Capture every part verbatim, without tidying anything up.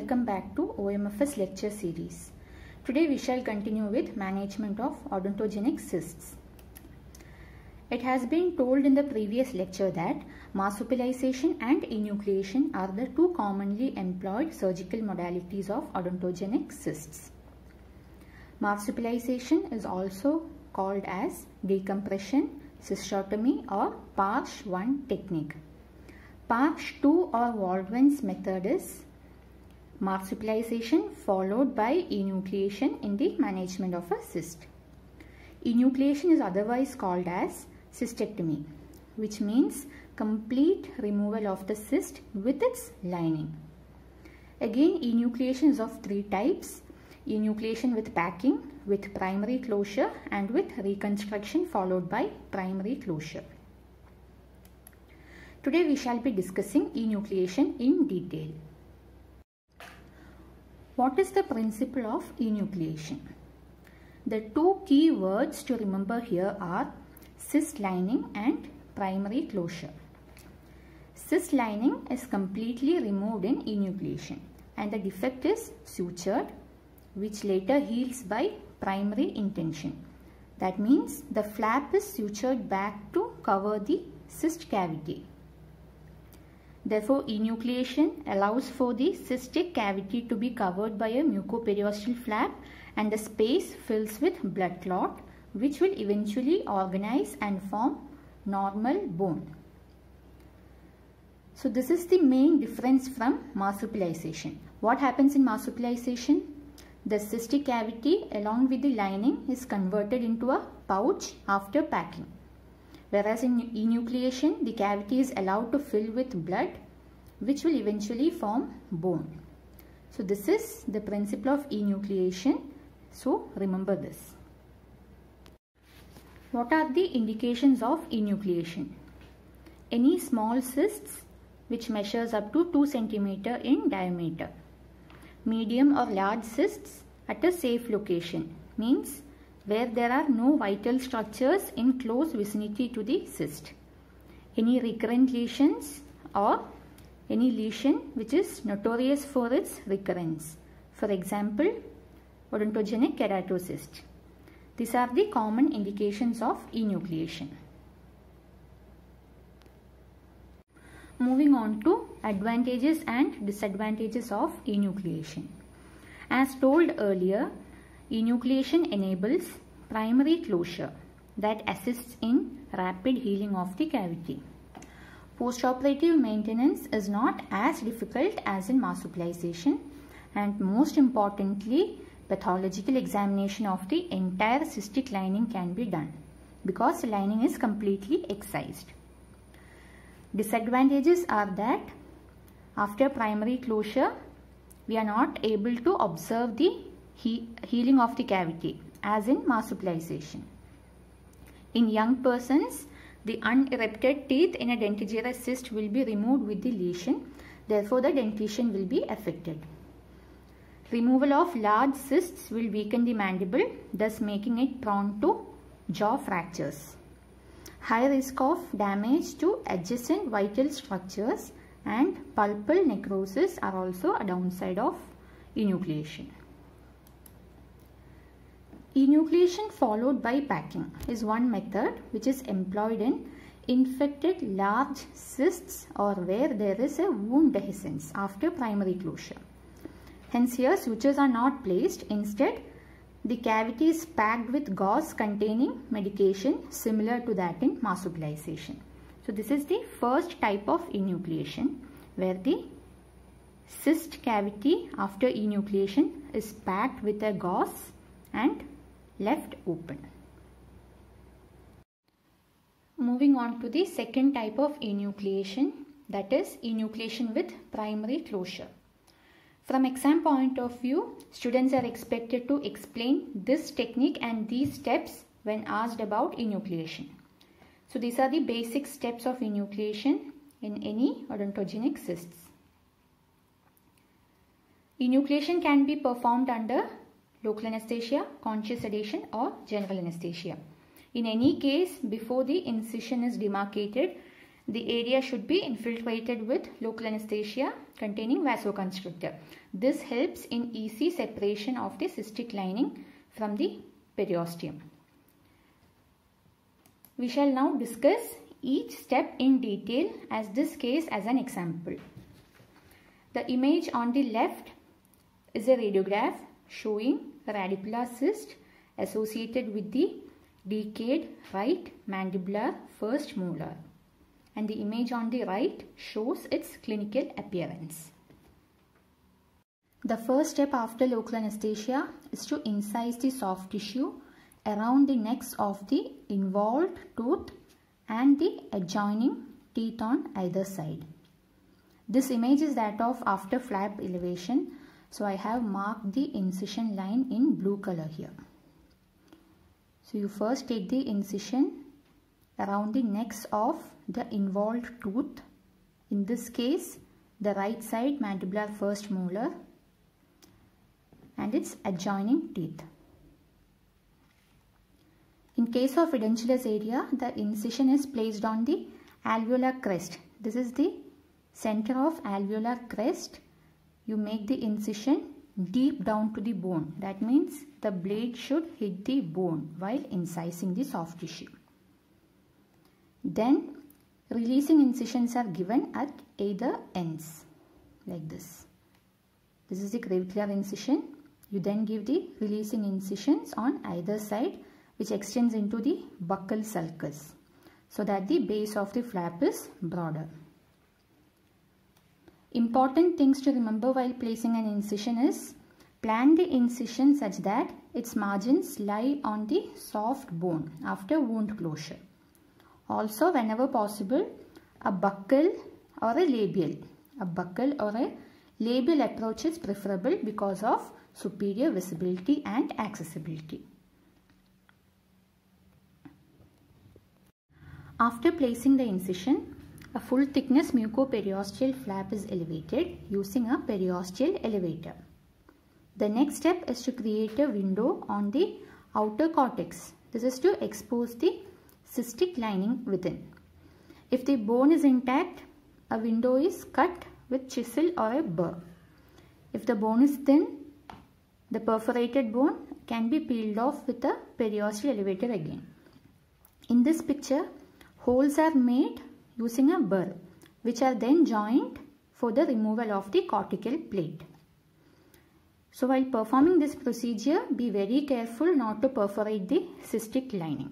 welcome back to O M F S lecture series. Today we shall continue with management of odontogenic cysts. It has been told in the previous lecture that marsupialization and enucleation are the two commonly employed surgical modalities of odontogenic cysts. Marsupialization is also called as decompression, cystotomy or Parsh one technique. Parsh two or Waldman's method is marsupialization followed by enucleation in the management of a cyst. Enucleation is otherwise called as cystectomy, which means complete removal of the cyst with its lining. Again, enucleation is of three types: enucleation with packing, with primary closure, and with reconstruction followed by primary closure. Today we shall be discussing enucleation in detail. What is the principle of enucleation? The two key words to remember here are cyst lining and primary closure. Cyst lining is completely removed in enucleation and the defect is sutured, which later heals by primary intention. That means the flap is sutured back to cover the cyst cavity. Therefore, enucleation allows for the cystic cavity to be covered by a mucoperiosteal flap and the space fills with blood clot, which will eventually organize and form normal bone. So this is the main difference from marsupialization. What happens in marsupialization? The cystic cavity along with the lining is converted into a pouch after packing. Whereas in enucleation, the cavity is allowed to fill with blood, which will eventually form bone. So this is the principle of enucleation. So remember this. What are the indications of enucleation? Any small cysts which measures up to two centimeters in diameter. Medium or large cysts at a safe location, means where there are no vital structures in close vicinity to the cyst. Any recurrent lesions or any lesion which is notorious for its recurrence. For example, odontogenic keratocyst. These are the common indications of enucleation. Moving on to advantages and disadvantages of enucleation. As told earlier, enucleation enables primary closure that assists in rapid healing of the cavity. Postoperative maintenance is not as difficult as in marsupialization, and most importantly, pathological examination of the entire cystic lining can be done because the lining is completely excised. Disadvantages are that after primary closure, we are not able to observe the he healing of the cavity as in marsupialization. In young persons, the unerupted teeth in a dentigerous cyst will be removed with the lesion. Therefore, the dentition will be affected. Removal of large cysts will weaken the mandible, thus making it prone to jaw fractures. High risk of damage to adjacent vital structures and pulpal necrosis are also a downside of enucleation. Enucleation followed by packing is one method which is employed in infected large cysts or where there is a wound dehiscence after primary closure. Hence here sutures are not placed. Instead, the cavity is packed with gauze containing medication similar to that in marsupialization. So this is the first type of enucleation where the cyst cavity after enucleation is packed with a gauze and left open. Moving on to the second type of enucleation, that is enucleation with primary closure. From exam point of view, students are expected to explain this technique and these steps when asked about enucleation. So these are the basic steps of enucleation in any odontogenic cysts. Enucleation can be performed under local anesthesia, conscious sedation or general anesthesia. In any case, before the incision is demarcated the area should be infiltrated with local anesthesia containing vasoconstrictor. This helps in easy separation of the cystic lining from the periosteum. We shall now discuss each step in detail as this case as an example. The image on the left is a radiograph showing a radicular cyst associated with the decayed right mandibular first molar, and the image on the right shows its clinical appearance. The first step after local anesthesia is to incise the soft tissue around the necks of the involved tooth and the adjoining teeth on either side. This image is that of after flap elevation, so I have marked the incision line in blue color here. So you first take the incision around the necks of the involved tooth, in this case the right side mandibular first molar and its adjoining teeth. In case of edentulous area, the incision is placed on the alveolar crest. This is the center of alveolar crest. You make the incision deep down to the bone. That means the blade should hit the bone while incising the soft tissue. Then releasing incisions are given at either ends like this. This is the clavicular incision. You then give the releasing incisions on either side, which extends into the buccal sulcus, so that the base of the flap is broader. Important things to remember while placing an incision is plan the incision such that its margins lie on the soft bone after wound closure. Also, whenever possible, a buccal or a labial, a buccal or a labial approach is preferable because of superior visibility and accessibility. After placing the incision, a full thickness mucoperiosteal flap is elevated using a periosteal elevator. The next step is to create a window on the outer cortex. This is to expose the cystic lining within. If the bone is intact, a window is cut with chisel or a burr. If the bone is thin, the perforated bone can be peeled off with a periosteal elevator again. In this picture, holes are made using a burr, which are then joined for the removal of the cortical plate. So while performing this procedure, be very careful not to perforate the cystic lining.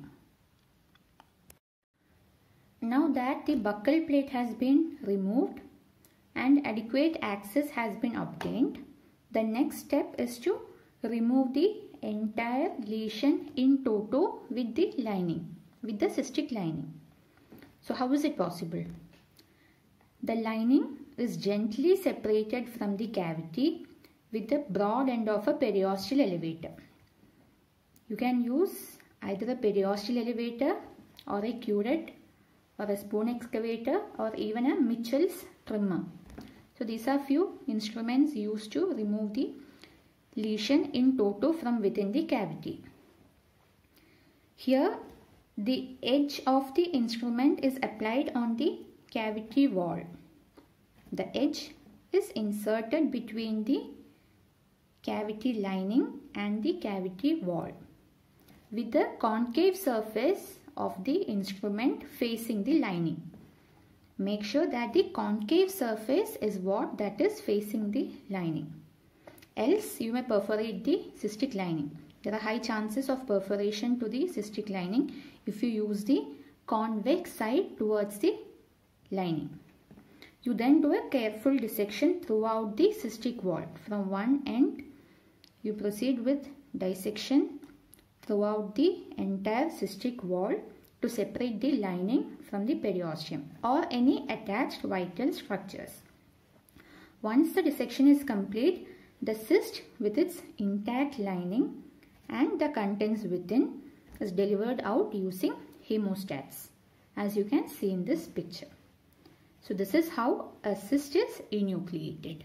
Now that the buccal plate has been removed and adequate access has been obtained, the next step is to remove the entire lesion in toto with the lining, with the cystic lining. So how is it possible? The lining is gently separated from the cavity with the broad end of a periosteal elevator. You can use either a periosteal elevator or a curette or a spoon excavator or even a Mitchell's trimmer. So these are few instruments used to remove the lesion in toto from within the cavity. Here the edge of the instrument is applied on the cavity wall. The edge is inserted between the cavity lining and the cavity wall with the concave surface of the instrument facing the lining. Make sure that the concave surface is what that is facing the lining. Else you may perforate the cystic lining. There are high chances of perforation to the cystic lining if you use the convex side towards the lining. You then do a careful dissection throughout the cystic wall. From one end, you proceed with dissection throughout the entire cystic wall to separate the lining from the periosteum or any attached vital structures. Once the dissection is complete, the cyst with its intact lining and the contents within is delivered out using hemostats, as you can see in this picture. So this is how a cyst is enucleated.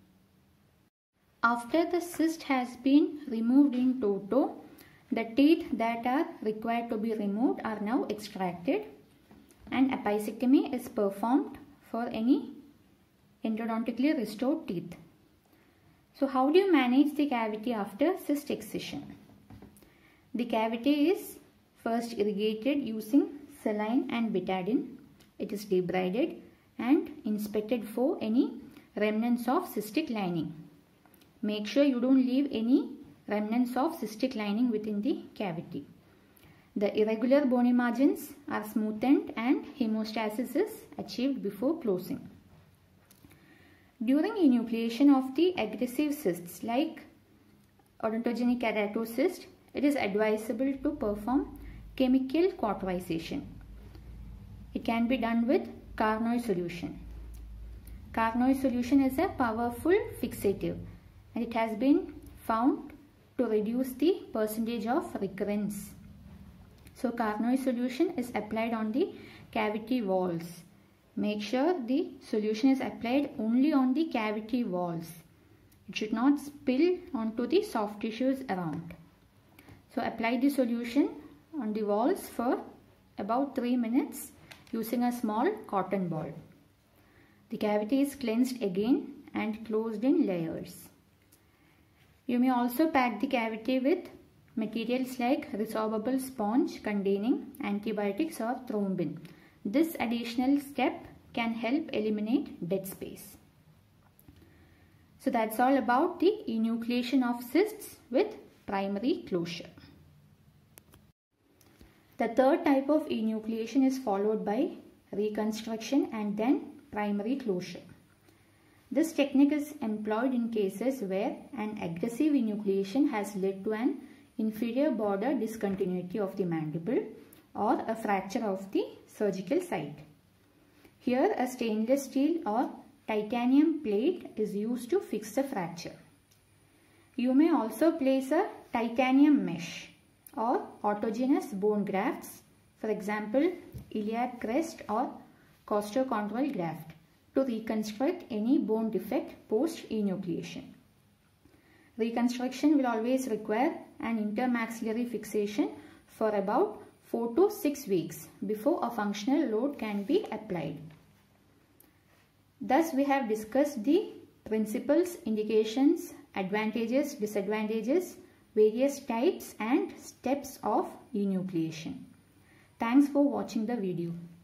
After the cyst has been removed in toto, the teeth that are required to be removed are now extracted. and apicectomy is performed for any endodontically restored teeth. So how do you manage the cavity after cyst excision? The cavity is first irrigated using saline and betadine. It is debrided and inspected for any remnants of cystic lining. Make sure you don't leave any remnants of cystic lining within the cavity. The irregular bony margins are smoothened and hemostasis is achieved before closing. During enucleation of the aggressive cysts like odontogenic keratocyst, it is advisable to perform chemical cauterization. It can be done with Carnoy solution. Carnoy solution is a powerful fixative and it has been found to reduce the percentage of recurrence. So Carnoy solution is applied on the cavity walls. Make sure the solution is applied only on the cavity walls. It should not spill onto the soft tissues around. So apply the solution on the walls for about three minutes using a small cotton ball. The cavity is cleansed again and closed in layers. You may also pack the cavity with materials like resorbable sponge containing antibiotics or thrombin. This additional step can help eliminate dead space. So that's all about the enucleation of cysts with primary closure. The third type of enucleation is followed by reconstruction and then primary closure. This technique is employed in cases where an aggressive enucleation has led to an inferior border discontinuity of the mandible or a fracture of the surgical site. Here a stainless steel or titanium plate is used to fix the fracture. You may also place a titanium mesh or autogenous bone grafts, for example iliac crest or costochondral graft, to reconstruct any bone defect post enucleation. Reconstruction will always require an intermaxillary fixation for about four to six weeks before a functional load can be applied. Thus we have discussed the principles, indications, advantages, disadvantages, various types and steps of enucleation. Thanks for watching the video.